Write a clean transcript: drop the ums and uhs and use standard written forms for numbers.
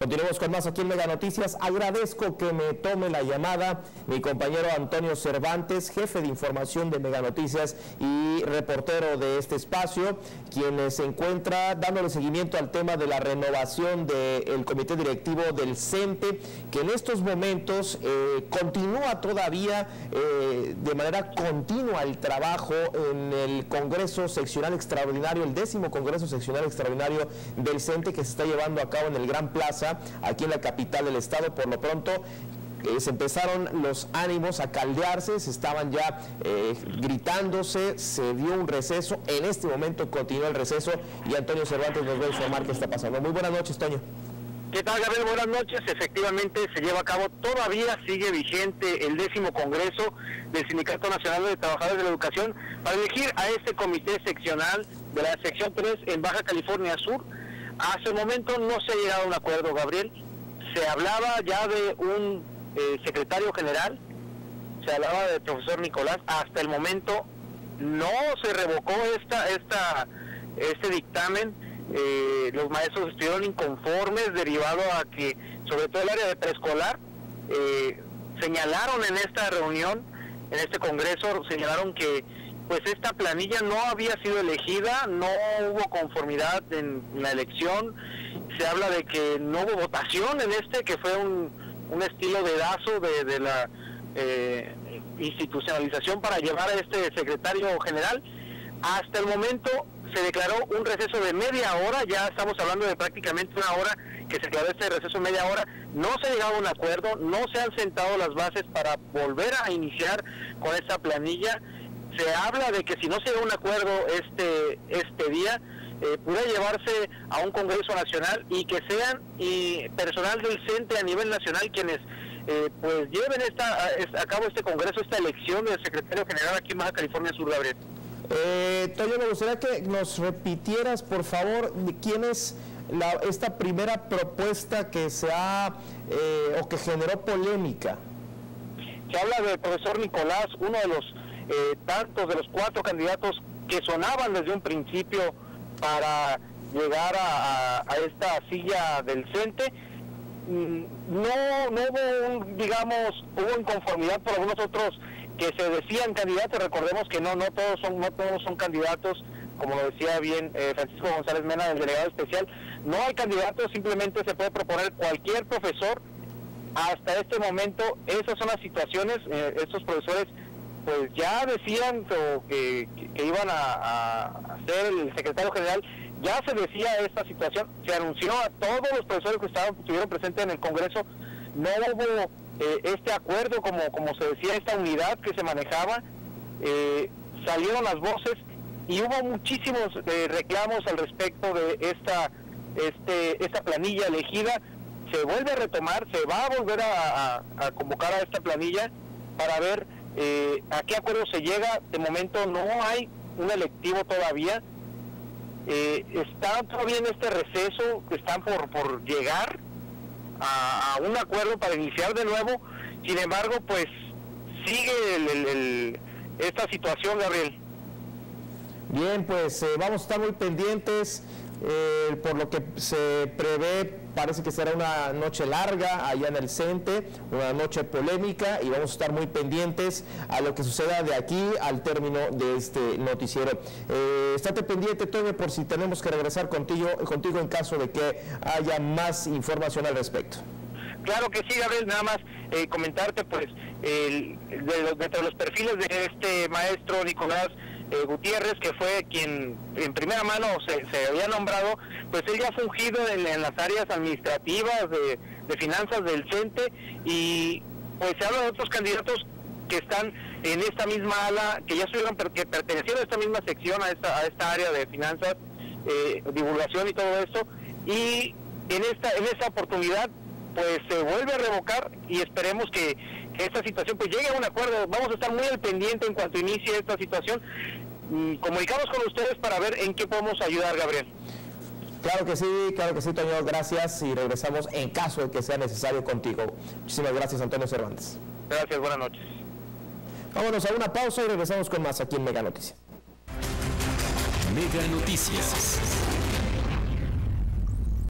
Continuamos con más aquí en Mega Noticias. Agradezco que me tome la llamada mi compañero Antonio Cervantes, jefe de información de Mega Noticias y reportero de este espacio, quien se encuentra dándole seguimiento al tema de la renovación del comité directivo del CENTE, que en estos momentos continúa todavía de manera continua el trabajo en el Congreso Seccional Extraordinario, el 10º Congreso Seccional Extraordinario del CENTE, que se está llevando a cabo en el Gran Plaza, aquí en la capital del estado. Por lo pronto se empezaron los ánimos a caldearse, se estaban ya gritándose, se dio un receso. En este momento continúa el receso y Antonio Cervantes nos va a informar qué está pasando. Muy buenas noches, Toño. ¿Qué tal, Gabriel? Buenas noches. Efectivamente se lleva a cabo, todavía sigue vigente el 10º Congreso del Sindicato Nacional de Trabajadores de la Educación para elegir a este comité seccional de la sección 3 en Baja California Sur. Hasta el momento no se ha llegado a un acuerdo, Gabriel. Se hablaba ya de un secretario general, se hablaba del profesor Nicolás. Hasta el momento no se revocó este dictamen. Los maestros estuvieron inconformes derivado a que, sobre todo el área de preescolar, señalaron en esta reunión, en este congreso, señalaron que pues esta planilla no había sido elegida, no hubo conformidad en la elección. Se habla de que no hubo votación en que fue un estilo dedazo de la institucionalización para llevar a este secretario general. Hasta el momento se declaró un receso de media hora, ya estamos hablando de prácticamente una hora que se declaró este receso de media hora. No se ha llegado a un acuerdo, no se han sentado las bases para volver a iniciar con esta planilla. Se habla de que si no se llega a un acuerdo este día, pueda llevarse a un Congreso Nacional y que sean personal del CENTE a nivel nacional quienes pues lleven a cabo este Congreso, esta elección del secretario general aquí en Baja California Sur, Gabriel. Toño, me gustaría que nos repitieras, por favor, de quién es esta primera propuesta que o que generó polémica. Se habla del profesor Nicolás, uno de los tantos de los 4 candidatos que sonaban desde un principio para llegar a esta silla del CENTE. No hubo hubo inconformidad por algunos otros que se decían candidatos. Recordemos que no todos son candidatos, como lo decía bien Francisco González Mena, el delegado especial. No hay candidatos, simplemente se puede proponer cualquier profesor. Hasta este momento esas son las situaciones. Estos profesores pues ya decían que iban a ser el secretario general. Ya se decía esta situación, se anunció a todos los profesores que estuvieron presentes en el Congreso. No hubo este acuerdo, como se decía, esta unidad que se manejaba. Salieron las voces y hubo muchísimos reclamos al respecto de esta planilla elegida. Se vuelve a retomar, se va a volver a convocar a esta planilla para ver a qué acuerdo se llega. De momento no hay un electivo todavía. Están todavía en este receso, están por llegar a un acuerdo para iniciar de nuevo. Sin embargo, pues sigue esta situación, Gabriel. Bien, pues vamos a estar muy pendientes. Por lo que se prevé, parece que será una noche larga allá en el CENTE, una noche polémica, y vamos a estar muy pendientes a lo que suceda de aquí al término de este noticiero. Estate pendiente, Toño, por si tenemos que regresar contigo en caso de que haya más información al respecto. Claro que sí, Gabriel. Nada más comentarte, pues, dentro de los perfiles de este maestro Nicolás Gutiérrez, que fue quien en primera mano se había nombrado, pues él ya ha fungido en las áreas administrativas de finanzas del CENTE, y pues se habla de otros candidatos que están en esta misma ala, que ya que pertenecieron a esta misma sección, a esta área de finanzas, divulgación y todo esto, y en esta oportunidad pues se vuelve a revocar, y esperemos que esta situación pues llegue a un acuerdo. Vamos a estar muy al pendiente en cuanto inicie esta situación. Comunicamos con ustedes para ver en qué podemos ayudar, Gabriel. Claro que sí, Toño, gracias, y regresamos en caso de que sea necesario contigo. Muchísimas gracias, Antonio Cervantes. Gracias, buenas noches. Vámonos a una pausa y regresamos con más aquí en Mega Noticias. Mega Noticias.